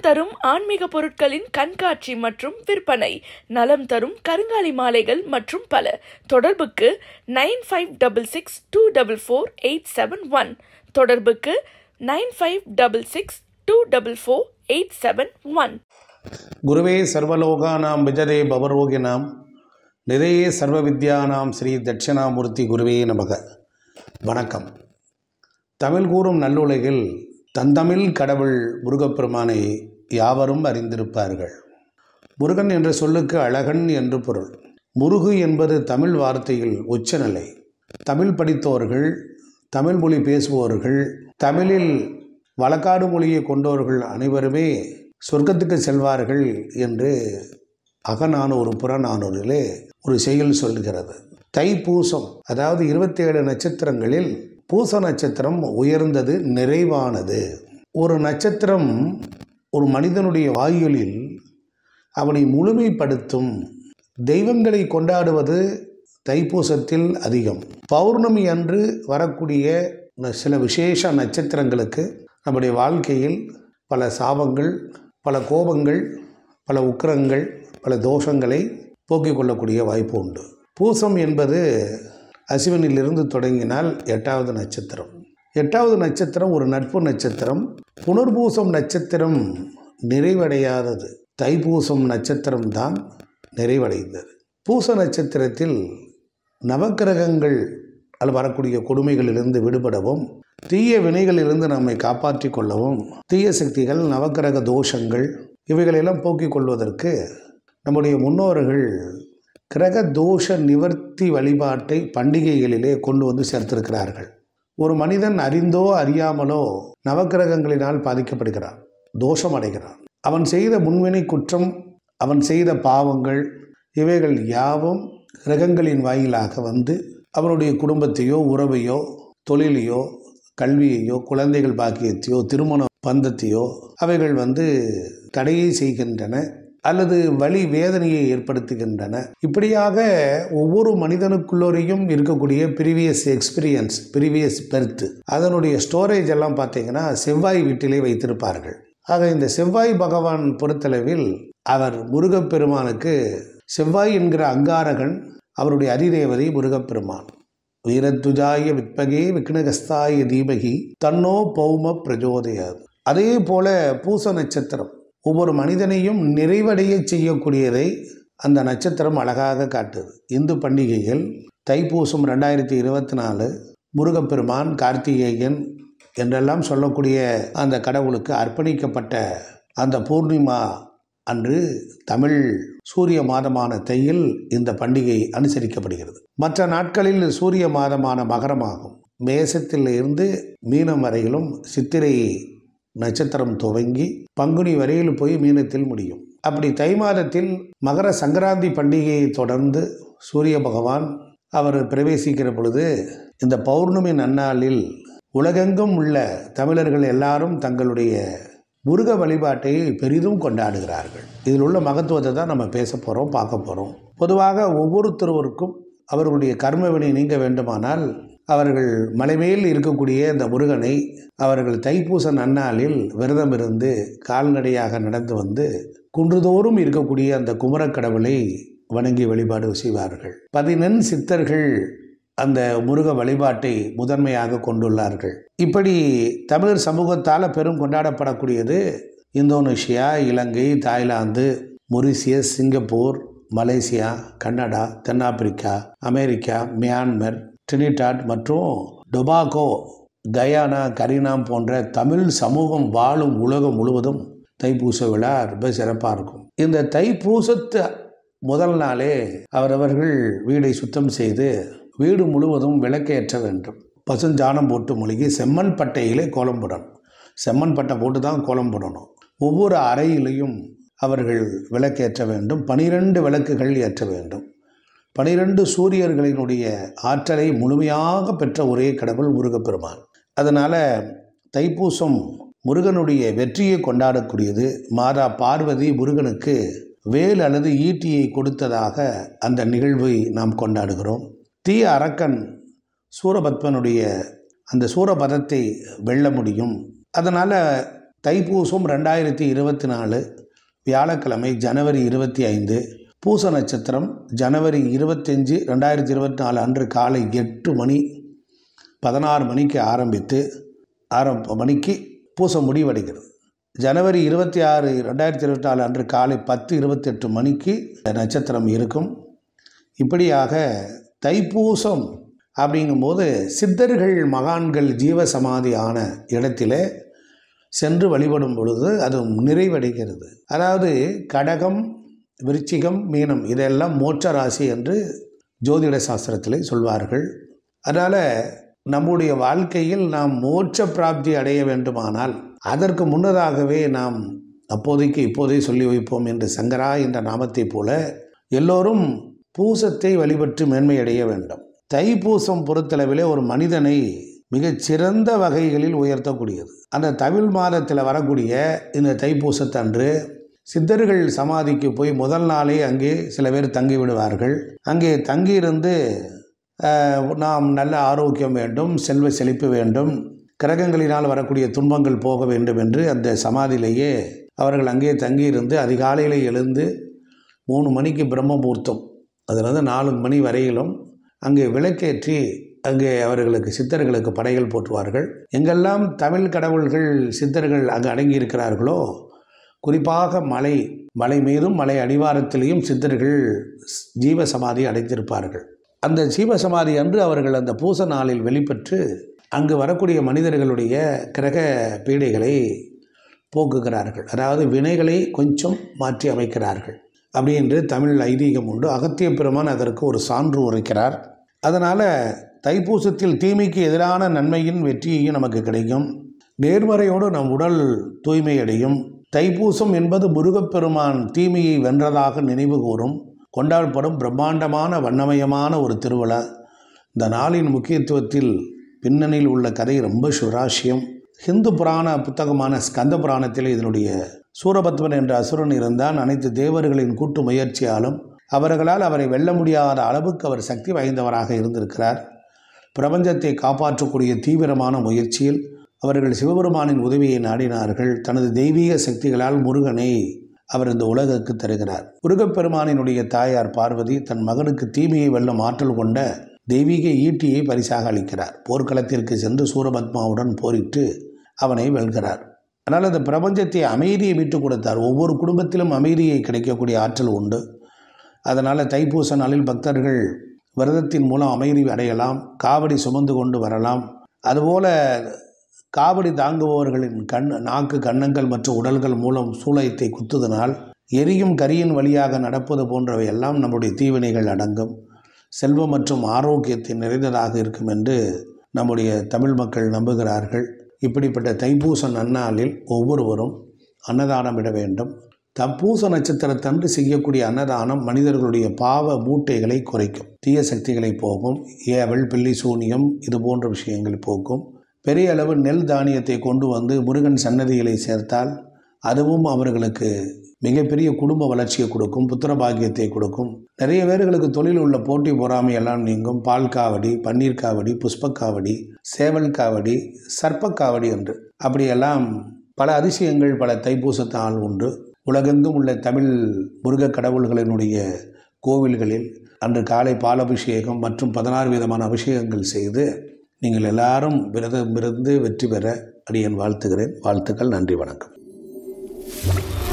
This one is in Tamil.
தரும் ஆன்மீக பொருட்களின் கண்காட்சி மற்றும் விற்பனை, நலம் தரும் கருங்காலி மாலைகள் மற்றும் பல. தொடர்புக்கு 9566244871. தொடர்புக்கு 9566244871. குருவே சர்வலோகானாம் விஜரே பவரோகினாம் நிறையே சர்வ வித்யானாம் ஸ்ரீ தட்சிணாமூர்த்தி குருவே நமக. வணக்கம். தமிழ் கூறும் நல்லுலகில் தந்தமிழ் கடவுள் முருகப்பெருமானை யாவரும் அறிந்திருப்பார்கள். முருகன் என்ற சொல்லுக்கு அழகன் என்று பொருள். முருகு என்பது தமிழ் வார்த்தையில் உச்சநிலை. தமிழ் படித்தோர்கள், தமிழ் மொழி பேசுபவர்கள், தமிழில் வழக்காடு மொழியை கொண்டவர்கள் அனைவருமே சொர்க்கத்துக்கு செல்வார்கள் என்று அகநானூறு புறநானூறிலே ஒரு செயல் சொல்கிறது. தைப்பூசம், அதாவது 27 நட்சத்திரங்களில் பூச நட்சத்திரம் உயர்ந்தது, நிறைவானது. ஒரு நட்சத்திரம் ஒரு மனிதனுடைய ஆயுளில் அவனை முழுமைப்படுத்தும். தெய்வங்களை கொண்டாடுவது தைப்பூசத்தில் அதிகம். பௌர்ணமி அன்று வரக்கூடிய சில விசேஷ நட்சத்திரங்களுக்கு நம்முடைய வாழ்க்கையில் பல சாபங்கள், பல கோபங்கள், பல உக்கிரங்கள், பல தோஷங்களை போக்கிக் கொள்ளக்கூடிய வாய்ப்பு உண்டு. பூசம் என்பது அஸ்வினிலிருந்து தொடங்கினால் 8வது நட்சத்திரம். 8வது நட்சத்திரம் ஒரு நட்பு நட்சத்திரம். புனர்பூசம் நட்சத்திரம் நிறைவடையாதது. தைப்பூசம் நட்சத்திரம்தான் நிறைவடைந்தது. பூச நட்சத்திரத்தில் நவக்கிரகங்கள் வரக்கூடிய கொடுமைகளிலிருந்து விடுபடவும், தீய வினைகளிலிருந்து நம்மை காப்பாற்றி கொள்ளவும், தீய சக்திகள், நவக்கிரக தோஷங்கள் இவைகளெல்லாம் போக்கிக் கொள்வதற்கு நம்முடைய முன்னோர்கள் கிரக தோஷ நிவர்த்தி வழிபாட்டை பண்டிகைகளிலே கொண்டு வந்து சேர்த்திருக்கிறார்கள். ஒரு மனிதன் அறிந்தோ அறியாமலோ நவக்கிரகங்களினால் பாதிக்கப்படுகிறான், தோஷம் அடைகிறான். அவன் செய்த முன்வினை குற்றம், அவன் செய்த பாவங்கள் இவைகள் யாவும் கிரகங்களின் வாயிலாக வந்து அவனுடைய குடும்பத்தையோ, உறவையோ, தொழிலையோ, கல்வியையோ, குழந்தைகள் பாக்கியத்தையோ, திருமண பந்தத்தையோ அவைகள் தடையை செய்கின்றன அல்லது வலி வேதனையை ஏற்படுத்துகின்றன. இப்படியாக ஒவ்வொரு மனிதனுக்குள்ளோரையும் இருக்கக்கூடிய ப்ரீவியஸ் எக்ஸ்பீரியன்ஸ், ப்ரீவியஸ் பெர்த், அதனுடைய ஸ்டோரேஜ் எல்லாம் பார்த்தீங்கன்னா செவ்வாய் வீட்டிலே வைத்திருப்பார்கள். ஆக இந்த செவ்வாய் பகவான் பொறுத்தளவில் அவர் முருகப்பெருமானுக்கு செவ்வாய் என்கிற அங்காரகன், அவருடைய அதிதேவதை முருகப்பெருமான். வீரத்துஜாய வித்பகே விக்னகஸ்தாய தீபகி தன்னோ பௌம பிரஜோதயாது. அதே போல பூச நட்சத்திரம் ஒவ்வொரு மனிதனையும் நிறைவடைய செய்யக்கூடியதை அந்த நட்சத்திரம் அழகாக காட்டுது. இந்து பண்டிகைகள் தைப்பூசம் 2024 முருகப்பெருமான், கார்த்திகேயன் என்றெல்லாம் சொல்லக்கூடிய அந்த கடவுளுக்கு அர்ப்பணிக்கப்பட்ட அந்த பூர்ணிமா அன்று தமிழ் சூரிய மாதமான தையில் இந்த பண்டிகை அனுசரிக்கப்படுகிறது. மற்ற நாட்களில் சூரிய மாதமான மகரமாகும். மேசத்தில் இருந்து மீனம் வரையிலும் சித்திரை நட்சத்திரம் துவங்கி பங்குனி வரையில் போய் மீனத்தில் முடியும். அப்படி தை மாதத்தில் மகர சங்கராந்தி பண்டிகையை தொடர்ந்து சூரிய பகவான் அவர் பிரவேசிக்கிற பொழுது இந்த பௌர்ணமி நன்னாளில் உலகெங்கும் உள்ள தமிழர்கள் எல்லாரும் தங்களுடைய முருக வழிபாட்டை பெரிதும் கொண்டாடுகிறார்கள். இதில் உள்ள மகத்துவத்தை தான் நம்ம பேச போகிறோம், பார்க்க போகிறோம். பொதுவாக ஒவ்வொருத்தருவருக்கும் அவர்களுடைய கர்மவினை நீங்க வேண்டுமானால் அவர்கள் மலைமேல் இருக்கக்கூடிய இந்த முருகனை அவர்கள் தைப்பூச நன்னாளில் விரதம் இருந்து கால்நடையாக நடந்து வந்து குன்றுதோறும் இருக்கக்கூடிய அந்த குமரக்கடவுளை வணங்கி வழிபாடு செய்வார்கள். 14 சித்தர்கள் அந்த முருக வழிபாட்டை முதன்மையாக கொண்டுள்ளார்கள். இப்படி தமிழர் சமூகத்தால் பெரும் கொண்டாடப்படக்கூடியது Indonesia, Ilangai, Thailand, Mauritius, Singapore, Malaysia, Canada, தென்னாப்பிரிக்கா, அமெரிக்கா, மியான்மர், டிரினிடாட் மற்றும் டொபாகோ, கயானா, கரினாம் போன்ற தமிழ் சமூகம் வாழும் உலகம் முழுவதும் தைப்பூச விழா ரொம்ப சிறப்பாக இருக்கும். இந்த தைப்பூசத்து முதல் நாளே அவரவர்கள் வீடை சுத்தம் செய்து வீடு முழுவதும் விளக்கேற்ற வேண்டும். பசுஞ்சாணம் போட்டு மொழிகி செம்மண் பட்டையிலே கோலம் போடணும். செம்மண் பட்டை போட்டு தான் கோலம் போடணும். ஒவ்வொரு அறையிலையும் அவர்கள் விளக்கேற்ற வேண்டும். 12 விளக்குகள் ஏற்ற வேண்டும். 12 சூரியர்களினுடைய ஆற்றலை முழுமையாக பெற்ற ஒரே கடவுள் முருகப்பெருமான். அதனால் தைப்பூசம் முருகனுடைய வெற்றியை கொண்டாடக்கூடியது. மாதா பார்வதி முருகனுக்கு வேல் அல்லது ஈட்டியை கொடுத்ததாக அந்த நிகழ்வை நாம் கொண்டாடுகிறோம். தீய அரக்கன் சூரபத்மனுடைய அந்த சூரபதத்தை வெல்ல முடியும். அதனால் தைப்பூசம் 2024 வியாழக்கிழமை ஜனவரி 25, பூச நட்சத்திரம் ஜனவரி 25, 2024 அன்று காலை 8:16 மணிக்கு ஆரம்பித்து 6 மணிக்கு பூசம் முடிவடைகிறது. ஜனவரி 26, 2024 அன்று காலை 10:28 மணிக்கு நட்சத்திரம் இருக்கும். இப்படியாக தைப்பூசம் அப்படிங்கும்போது சித்தர்கள் மகான்கள் ஜீவசமாதி ஆன இடத்திலே சென்று வழிபடும் பொழுது அது நிறைவடைகிறது. அதாவது கடகம், விருச்சிகம், மீனம் இதெல்லாம் மோட்ச ராசி என்று ஜோதிட சாஸ்திரத்திலே சொல்வார்கள். அதனால் நம்முடைய வாழ்க்கையில் நாம் மோட்ச பிராப்தி அடைய வேண்டுமானால் அதற்கு முன்னதாகவே நாம் இப்போதே சொல்லி வைப்போம் என்று சங்கரா என்ற நாமத்தை போல எல்லோரும் பூசத்தை வழிபட்டு மேன்மையடைய வேண்டும். தைப்பூசம் பொறுத்தளவிலே ஒரு மனிதனை மிகச்சிறந்த வகைகளில் உயர்த்தக்கூடியது. அந்த தமிழ் மாதத்தில் வரக்கூடிய இந்த தைப்பூசத்தன்று சித்தர்கள் சமாதிக்கு போய் முதல் நாளே அங்கே சில பேர் தங்கி விடுவார்கள். அங்கே தங்கியிருந்து நாம் நல்ல ஆரோக்கியம் வேண்டும், செல்வ செழிப்பு வேண்டும், கிரகங்களினால் வரக்கூடிய துன்பங்கள் போக வேண்டும் என்று அந்த சமாதியிலேயே அவர்கள் அங்கே தங்கியிருந்து அதிகாலையில் எழுந்து 3 மணிக்கு பிரம்ம முகூர்த்தம், அதிலிருந்து 4 மணி வரையிலும் அங்கே விளக்கேற்றி அங்கே அவர்களுக்கு சித்தர்களுக்கு படைகள் போற்றுவார்கள். எங்கெல்லாம் தமிழ் கடவுள்கள் சித்தர்கள் அங்கு அடங்கியிருக்கிறார்களோ, குறிப்பாக மலை மீதும் மலை அடிவாரத்திலேயும் சித்தர்கள் ஜீவசமாதி அடைத்திருப்பார்கள். அந்த ஜீவசமாதி அன்று அவர்கள் அந்த பூச நாளில் வெளிப்பட்டு அங்கு வரக்கூடிய மனிதர்களுடைய கிரக பீடைகளை போக்குகிறார்கள். அதாவது வினைகளை கொஞ்சம் மாற்றி அமைக்கிறார்கள் அப்படி என்று தமிழ் ஐதீகம் உண்டு. அகத்திய பெருமான் அதற்கு ஒரு சான்று உரைக்கிறார். அதனால் தைப்பூசத்தில் தீமைக்கு எதிரான நன்மையின் வெற்றியையும் நமக்கு கிடைக்கும். நேர்மறையோடு நம் உடல் தூய்மையடையும். தைப்பூசம் என்பது முருகப்பெருமான் தீமையை வென்றதாக நினைவு கூறும் கொண்டாடப்படும் பிரம்மாண்டமான வண்ணமயமான ஒரு திருவிழா. இந்த நாளின் முக்கியத்துவத்தில் பின்னணியில் உள்ள கதை ரொம்ப சுராசியம். ஹிந்து புராண புத்தகமான ஸ்கந்த புராணத்தில் இதனுடைய சூரபத்மன் என்ற அசுரன் இருந்தான். அனைத்து தேவர்களின் கூட்டு முயற்சியாலும் அவர்களால் அவரை வெல்ல முடியாத அளவுக்கு அவர் சக்தி வாய்ந்தவராக இருந்திருக்கிறார். பிரபஞ்சத்தை காப்பாற்றக்கூடிய தீவிரமான முயற்சியில் அவர்கள் சிவபெருமானின் உதவியை நாடினார்கள். தனது தெய்வீக சக்திகளால் முருகனை அவர் இந்த உலகுக்கு தருகிறார். முருகப்பெருமானினுடைய தாயார் பார்வதி தன் மகனுக்கு தீமையை வெல்லும் ஆற்றல் கொண்ட தெய்வீக ஈட்டியை பரிசாக அளிக்கிறார். போர்க்களத்திற்கு சென்று சூரபத்மாவுடன் போரிட்டு அவனை வெல்கிறார். அதனால் அந்த பிரபஞ்சத்தை அமைதியை விட்டு கொடுத்தார். ஒவ்வொரு குடும்பத்திலும் அமைதியை கிடைக்கக்கூடிய ஆற்றல் உண்டு. அதனால் தைப்பூச நாளில் பக்தர்கள் விரதத்தின் மூலம் அமைதி அடையலாம், காவடி சுமந்து கொண்டு வரலாம். அதுபோல் காவடி தாங்குபவர்களின் நாக்கு, கன்னங்கள் மற்றும் உடல்கள் மூலம் சூளையத்தை குத்துதனால் எரியும் கரியின் வழியாக நடப்பது போன்றவை எல்லாம் நம்முடைய தீவினைகள் அடங்கும். செல்வம் மற்றும் ஆரோக்கியத்தை நிறைந்ததாக இருக்கும் என்று நம்முடைய தமிழ் மக்கள் நம்புகிறார்கள். இப்படிப்பட்ட தைப்பூச நன்னாளில் ஒவ்வொருவரும் அன்னதானம் இட வேண்டும். பூச நட்சத்திரத்தன்று செய்யக்கூடிய அன்னதானம் மனிதர்களுடைய பாவ மூட்டைகளை குறைக்கும், தீய சக்திகளை போகும், ஏவல், பில்லி, சூனியம் இது போன்ற விஷயங்களை போக்கும். பெரிய அளவு நெல் தானியத்தை கொண்டு வந்து முருகன் சன்னதிகளை சேர்த்தால் அதுவும் அவர்களுக்கு மிகப்பெரிய குடும்ப வளர்ச்சியை கொடுக்கும், புத்திர பாக்கியத்தை கொடுக்கும். நிறைய பேர்களுக்கு தொழில் உள்ள போட்டி பொறாமை எல்லாம் நீங்கும். பால் காவடி, பன்னீர் காவடி, புஷ்பக்காவடி, சேவல் காவடி, சர்ப்பக்காவடி என்று அப்படியெல்லாம் பல அதிசயங்கள் பல தைப்பூசத்தால் உண்டு. உலகெங்கும் உள்ள தமிழ் முருக கடவுள்களினுடைய கோவில்களில் அன்று காலை பாலபிஷேகம் மற்றும் 16 விதமான அபிஷேகங்கள் செய்து நீங்கள் எல்லாரும் விரதமிருந்து வெற்றி பெற அடியேன் வாழ்த்துகிறேன். வாழ்த்துக்கள். நன்றி, வணக்கம்.